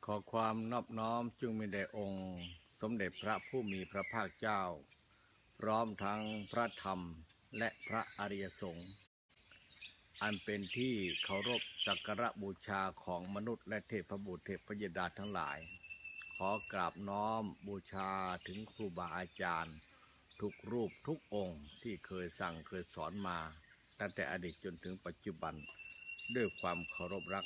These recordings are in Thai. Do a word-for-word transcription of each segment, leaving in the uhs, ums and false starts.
ขอความนอบน้อมจงมีแด่องค์สมเด็จพระผู้มีพระภาคเจ้าพร้อมทั้งพระธรรมและพระอริยสงฆ์อันเป็นที่เคารพสักการะบูชาของมนุษย์และเทพบุตรเทพยดาทั้งหลายขอกราบน้อมบูชาถึงครูบาอาจารย์ทุกรูปทุกองค์ที่เคยสั่งเคยสอนมาตั้งแต่อดีตจนถึงปัจจุบันด้วยความเคารพรัก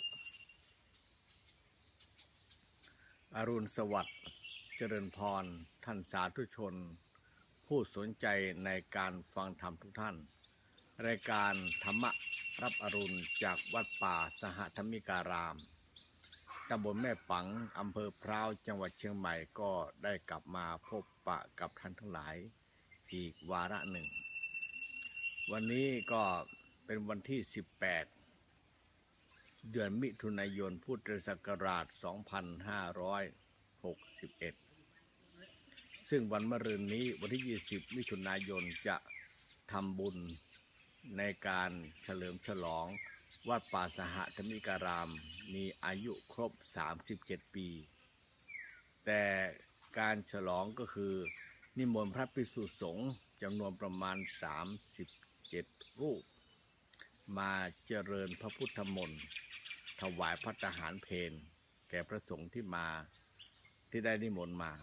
อรุณสวัสดิ์เจริญพรท่านสาธุชนผู้สนใจในการฟังธรรมทุกท่านรายการธรรมะรับอรุณจากวัดป่าสหธรรมิการามตำบลแม่ปังอำเภอพร้าวจังหวัดเชียงใหม่ก็ได้กลับมาพบปะกับท่านทั้งหลายอีกวาระหนึ่งวันนี้ก็เป็นวันที่สิบแปดเดือนมิถุนายนพุทธศักราชสองพันห้าร้อยหกสิบเอ็ดซึ่งวันมะรืนนี้วันที่ยี่สิบมิถุนายนจะทำบุญในการเฉลิมฉลองวัดป่าสหธรรมิการามมีอายุครบสามสิบเจ็ดปีแต่การฉลองก็คือนิมนต์พระภิกษุสงฆ์จำนวนประมาณสามสิบเจ็ดรูปมาเจริญพระพุทธมนต์ถวายภัตตาหารเพลแก่พระสงฆ์ที่มาที่ได้นิมนต์มา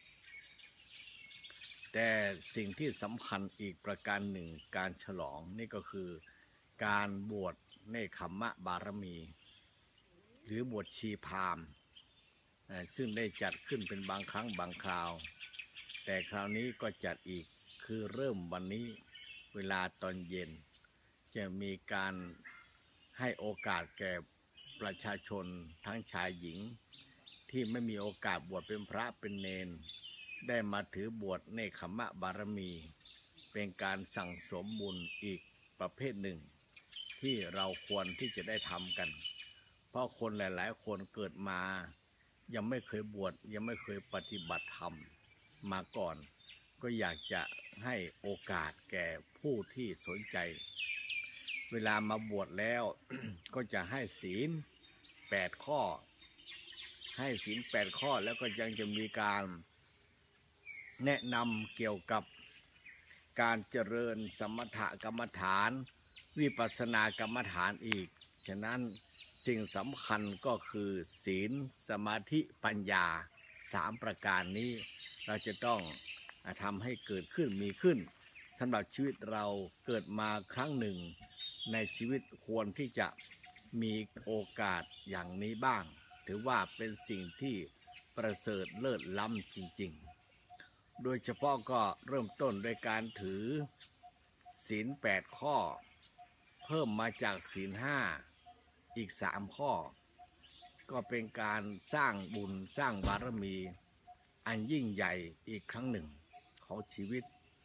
แต่สิ่งที่สำคัญอีกประการหนึ่งการฉลองนี่ก็คือการบวชเนคขมะบารมีหรือบวชชีพราหมณ์ซึ่งได้จัดขึ้นเป็นบางครั้งบางคราวแต่คราวนี้ก็จัดอีกคือเริ่มวันนี้เวลาตอนเย็นจะมีการให้โอกาสแก่ประชาชนทั้งชายหญิงที่ไม่มีโอกาสบวชเป็นพระเป็นเณรได้มาถือบวชเนคขมะบารมีเป็นการสั่งสมบุญอีกประเภทหนึ่งที่เราควรที่จะได้ทำกันเพราะคนหลายๆคนเกิดมายังไม่เคยบวชยังไม่เคยปฏิบัติธรรมมาก่อนก็อยากจะให้โอกาสแก่ผู้ที่สนใจเวลามาบวชแล้ว ก็จะให้ศีลแปดข้อให้ศีลแปดข้อแล้วก็ยังจะมีการแนะนำเกี่ยวกับการเจริญสมถกรรมฐานวิปัสสนากรรมฐานอีกฉะนั้นสิ่งสำคัญก็คือศีลสมาธิปัญญาสามประการนี้เราจะต้องทำให้เกิดขึ้นมีขึ้นสำหรับชีวิตเราเกิดมาครั้งหนึ่งในชีวิตควรที่จะมีโอกาสอย่างนี้บ้างถือว่าเป็นสิ่งที่ประเสริฐเลิศล้ำจริงๆโดยเฉพาะก็เริ่มต้นด้วยการถือศีลแปดข้อเพิ่มมาจากศีลห้าอีกสามข้อก็เป็นการสร้างบุญสร้างบารมีอันยิ่งใหญ่อีกครั้งหนึ่งของชีวิต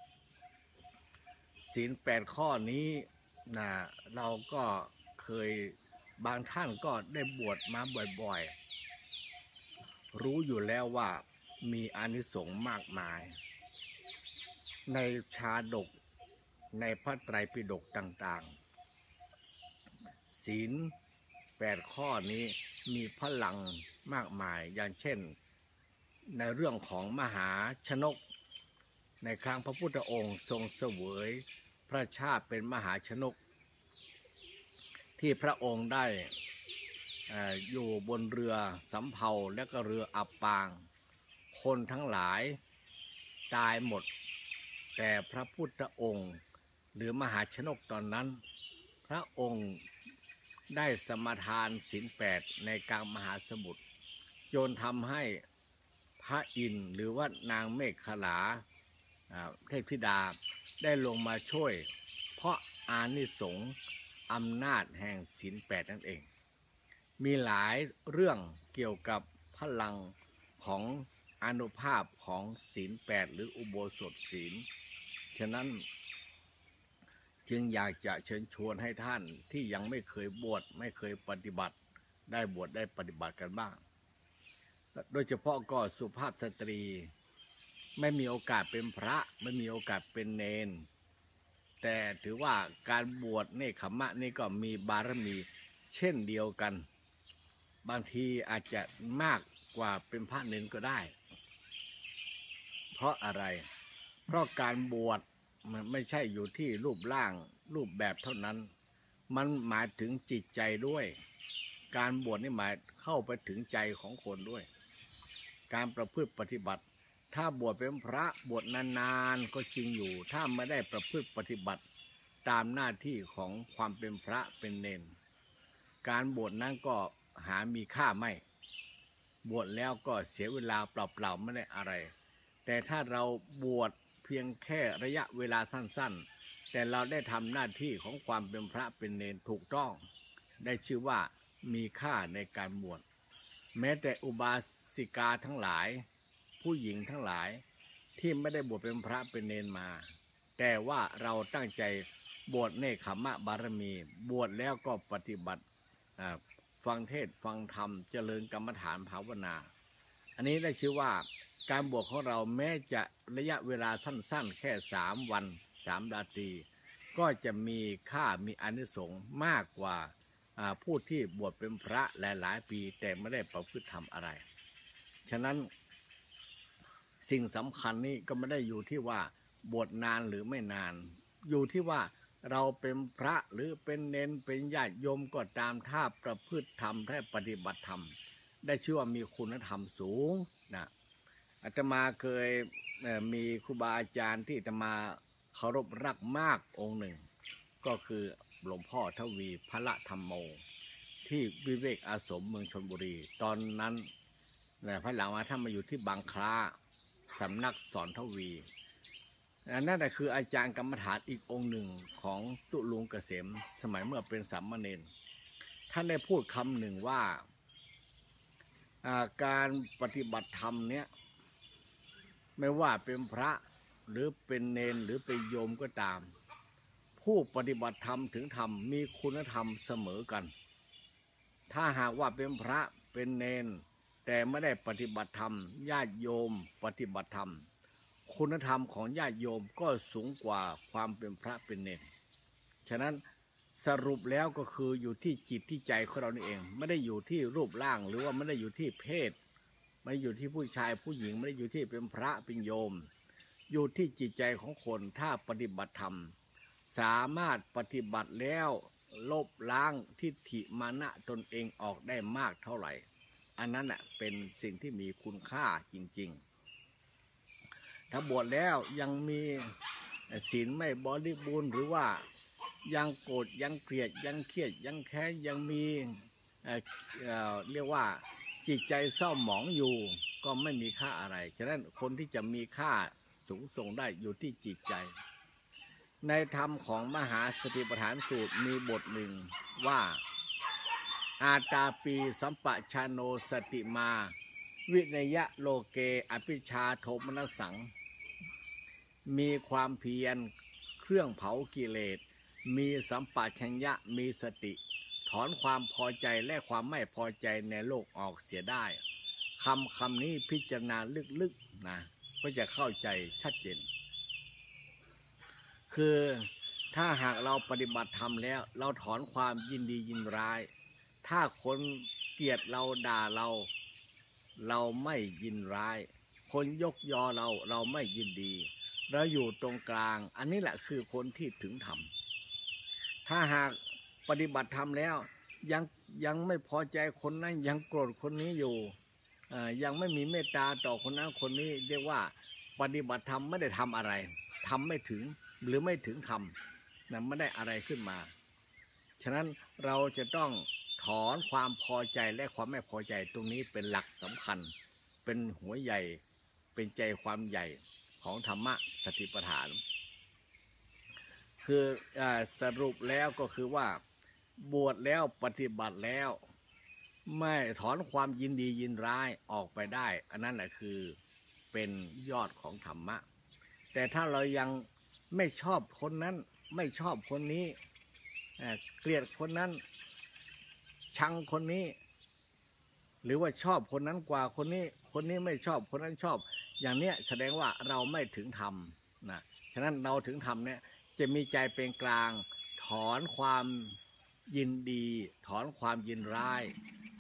ศีลแปดข้อนี้นะเราก็เคยบางท่านก็ได้บวชมาบ่อยๆรู้อยู่แล้วว่ามีอานิสงส์มากมายในชาดกในพระไตรปิฎกต่างๆศีลแปดข้อนี้มีพลังมากมายอย่างเช่นในเรื่องของมหาชนกในครั้งพระพุทธองค์ทรงเสวยพระชาติเป็นมหาชนกที่พระองค์ได้อยู่บนเรือสำเภาและก็เรืออับปางคนทั้งหลายตายหมดแต่พระพุทธองค์หรือมหาชนกตอนนั้นพระองค์ได้สมาทานศีลแปดในกลางมหาสมุทรจนทำให้พระอินทร์หรือว่านางเมขลาเทพธิดาได้ลงมาช่วยเพราะอานิสงส์อำนาจแห่งศีลแปดนั่นเองมีหลายเรื่องเกี่ยวกับพลังของอานุภาพของศีลแปดหรืออุโบสถศีลฉะนั้นจึงอยากจะเชิญชวนให้ท่านที่ยังไม่เคยบวชไม่เคยปฏิบัติได้บวชได้ปฏิบัติกันบ้างโดยเฉพาะก็สุภาพสตรีไม่มีโอกาสเป็นพระไม่มีโอกาสเป็นเณรแต่ถือว่าการบวชเนคขมะนี่ก็มีบารมีเช่นเดียวกันบางทีอาจจะมากกว่าเป็นพระเนนก็ได้เพราะอะไรเพราะการบวชมันไม่ใช่อยู่ที่รูปร่างรูปแบบเท่านั้นมันหมายถึงจิตใจด้วยการบวชนี่หมายเข้าไปถึงใจของคนด้วยการประพฤติปฏิบัติถ้าบวชเป็นพระบวชนานๆก็จริงอยู่ถ้าไม่ได้ประพฤติปฏิบัติตามหน้าที่ของความเป็นพระเป็นเณรการบวชนั้นก็หามีค่าไม่บวชแล้วก็เสียเวลาเปล่าๆไม่ได้อะไรแต่ถ้าเราบวชเพียงแค่ระยะเวลาสั้นๆแต่เราได้ทำหน้าที่ของความเป็นพระเป็นเณรถูกต้องได้ชื่อว่ามีค่าในการบวชแม้แต่อุบาสิกาทั้งหลายผู้หญิงทั้งหลายที่ไม่ได้บวชเป็นพระเป็นเณรมาแต่ว่าเราตั้งใจบวชเนกขัมมะบารมีบวชแล้วก็ปฏิบัติฟังเทศฟังธรรมเจริญกรรมฐานภาวนาอันนี้ได้ชื่อว่าการบวชของเราแม้จะระยะเวลาสั้นๆแค่สามวันสามราตรีก็จะมีค่ามีอานิสงส์มากกว่าผู้ที่บวชเป็นพระหลายๆปีแต่ไม่ได้ประพฤติธรรมอะไรฉะนั้นสิ่งสำคัญนี้ก็ไม่ได้อยู่ที่ว่าบวชนานหรือไม่นานอยู่ที่ว่าเราเป็นพระหรือเป็นเณรเป็นญาติโยมก็ตามถ้าประพฤติธรรมและปฏิบัติธรรมได้ชื่อว่ามีคุณธรรมสูงนะอาตมาเคยมีครูบาอาจารย์ที่อาตมาเคารพรักมากองค์หนึ่งก็คือหลวงพ่อทวีพระธรรมโมที่วิเวกอาสมเมืองชลบุรีตอนนั้นภายหลังมาท่านมาอยู่ที่บางคล้าสำนักสอนทวีนั่นแหละคืออาจารย์กรรมฐานอีกองค์หนึ่งของตุลุงเกษมสมัยเมื่อเป็นสามเณรท่านได้พูดคำหนึ่งว่าการปฏิบัติธรรมเนี้ยไม่ว่าเป็นพระหรือเป็นเณรหรือเป็นโยมก็ตามผู้ปฏิบัติธรรมถึงธรรมมีคุณธรรมเสมอกันถ้าหากว่าเป็นพระเป็นเณรแต่ไม่ได้ปฏิบัติธรรมญาติโยมปฏิบัติธรรมคุณธรรมของญาติโยมก็สูงกว่าความเป็นพระเป็นเณรฉะนั้นสรุปแล้วก็คืออยู่ที่จิตที่ใจของเรานี่เองไม่ได้อยู่ที่รูปร่างหรือว่าไม่ได้อยู่ที่เพศไม่อยู่ที่ผู้ชายผู้หญิงไม่ได้อยู่ที่เป็นพระเป็นโยมอยู่ที่จิตใจของคนถ้าปฏิบัติธรรมสามารถปฏิบัติแล้วลบล้างทิฏฐิมานะตนเองออกได้มากเท่าไหร่อันนั้นเป็นสิ่งที่มีคุณค่าจริงๆถ้าบวชแล้วยังมีศีลไม่บริบูรณ์หรือว่ายังโกรธยังเกลียดยังเครียดยังแค้นยังมี เอ่อ เอ่อ เรียกว่าจิตใจเศร้าหมองอยู่ก็ไม่มีค่าอะไรฉะนั้นคนที่จะมีค่าสูงส่งได้อยู่ที่จิตใจในธรรมของมหาสติปัฏฐานสูตรมีบทหนึ่งว่าอาตาปีสัมปชาโนสติมาวินยะโลเกอภิชาโทมนัสสังมีความเพียรเครื่องเผากิเลสมีสัมปชัญญะมีสติถอนความพอใจและความไม่พอใจในโลกออกเสียได้คำคำนี้พิจารณาลึกๆนะก็จะเข้าใจชัดเจนคือถ้าหากเราปฏิบัติธรรมแล้วเราถอนความยินดียินร้ายถ้าคนเกลียดเราด่าเราเราไม่ยินร้ายคนยกยอเราเราไม่ยินดีเราอยู่ตรงกลางอันนี้แหละคือคนที่ถึงธรรมถ้าหากปฏิบัติธรรมแล้วยังยังไม่พอใจคนนั้นยังโกรธคนนี้อยู่ยังไม่มีเมตตาต่อคนนั้นคนนี้เรียกว่าปฏิบัติธรรมไม่ได้ทำอะไรทำไม่ถึงหรือไม่ถึงธรรมนั้นไม่ได้อะไรขึ้นมาฉะนั้นเราจะต้องถอนความพอใจและความไม่พอใจตรงนี้เป็นหลักสำคัญเป็นหัวใหญ่เป็นใจความใหญ่ของธรรมะสติปัฏฐานคือสรุปแล้วก็คือว่าบวชแล้วปฏิบัติแล้วไม่ถอนความยินดียินร้ายออกไปได้อันนั้นแหละคือเป็นยอดของธรรมะแต่ถ้าเรายังไม่ชอบคนนั้นไม่ชอบคนนี้เกลียดคนนั้นชังคนนี้หรือว่าชอบคนนั้นกว่าคนนี้คนนี้ไม่ชอบคนนั้นชอบอย่างเนี้ยแสดงว่าเราไม่ถึงธรรมนะฉะนั้นเราถึงธรรมเนี่ยจะมีใจเป็นกลางถอนความยินดีถอนความยินร้าย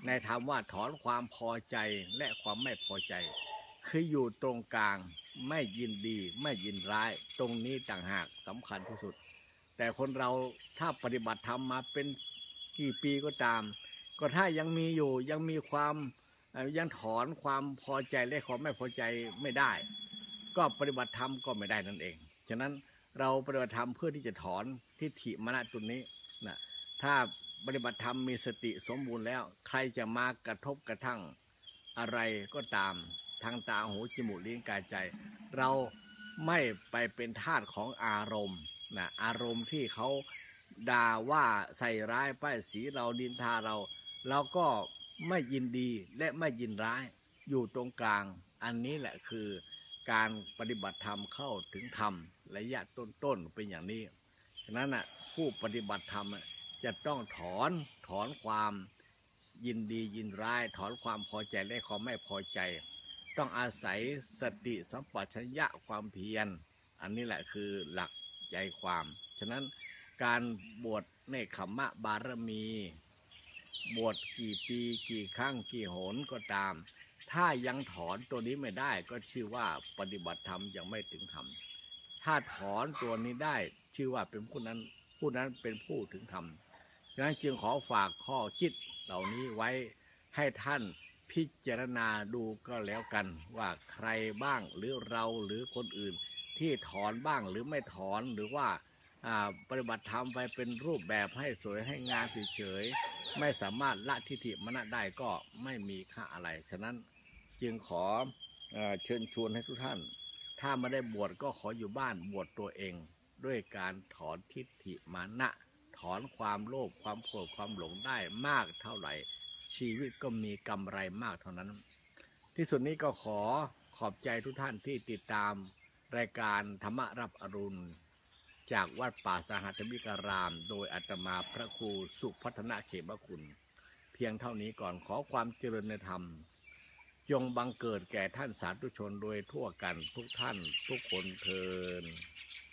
ในธรรมว่าถอนความพอใจและความไม่พอใจคืออยู่ตรงกลางไม่ยินดีไม่ยินร้ายตรงนี้ต่างหากสำคัญที่สุดแต่คนเราถ้าปฏิบัติธรรมมาเป็นกี่ปีก็ตามก็ถ้ายังมีอยู่ยังมีความยังถอนความพอใจและความไม่พอใจไม่ได้ก็ปฏิบัติธรรมก็ไม่ได้นั่นเองฉะนั้นเราปฏิบัติธรรมเพื่อที่จะถอนทิฏฐิมานะจุดนี้นะถ้าปฏิบัติธรรมมีสติสมบูรณ์แล้วใครจะมากระทบกระทั่งอะไรก็ตามทางตาหูจมูกลิ้นกายใจเราไม่ไปเป็นทาสของอารมณ์นะอารมณ์ที่เขาด่าว่าใส่ร้ายป้ายสีเราดินทาเราเราก็ไม่ยินดีและไม่ยินร้ายอยู่ตรงกลางอันนี้แหละคือการปฏิบัติธรรมเข้าถึงธรรมระยะต้นๆเป็นอย่างนี้ฉะนั้นน่ะผู้ปฏิบัติธรรมจะต้องถอนถอนความยินดียินร้ายถอนความพอใจและความไม่พอใจต้องอาศัยสติสัมปชัญญะความเพียรอันนี้แหละคือหลักใจความฉะนั้นการบวชเนกขัมมะบารมีบวชกี่ปีกี่ครั้งกี่หนก็ตามถ้ายังถอนตัวนี้ไม่ได้ก็ชื่อว่าปฏิบัติธรรมยังไม่ถึงธรรมถ้าถอนตัวนี้ได้ชื่อว่าเป็นผู้นั้นผู้นั้นเป็นผู้ถึงธรรมฉะนั้นจึงขอฝากข้อคิดเหล่านี้ไว้ให้ท่านพิจารณาดูก็แล้วกันว่าใครบ้างหรือเราหรือคนอื่นที่ถอนบ้างหรือไม่ถอนหรือว่าปฏิบัติธรรมไปเป็นรูปแบบให้สวยให้งามเฉยๆไม่สามารถละทิฏฐิมนะได้ก็ไม่มีค่าอะไรฉะนั้นจึงขอเชิญชวนให้ทุกท่านถ้าไม่ได้บวชก็ขออยู่บ้านบวชตัวเองด้วยการถอนทิฏฐิมานะถอนความโลภความโกรธความหลงได้มากเท่าไหร่ชีวิตก็มีกำไรมากเท่านั้นที่สุดนี้ก็ขอขอบใจทุกท่านที่ติดตามรายการธรรมรับอรุณจากวัดป่าสหัสมิการามโดยอาตมาพระครูสุพัฒนาเขมคุณเพียงเท่านี้ก่อนขอความเจริญในธรรมจงบังเกิดแก่ท่านสาธุชนโดยทั่วกันทุกท่านทุกคนเทอญ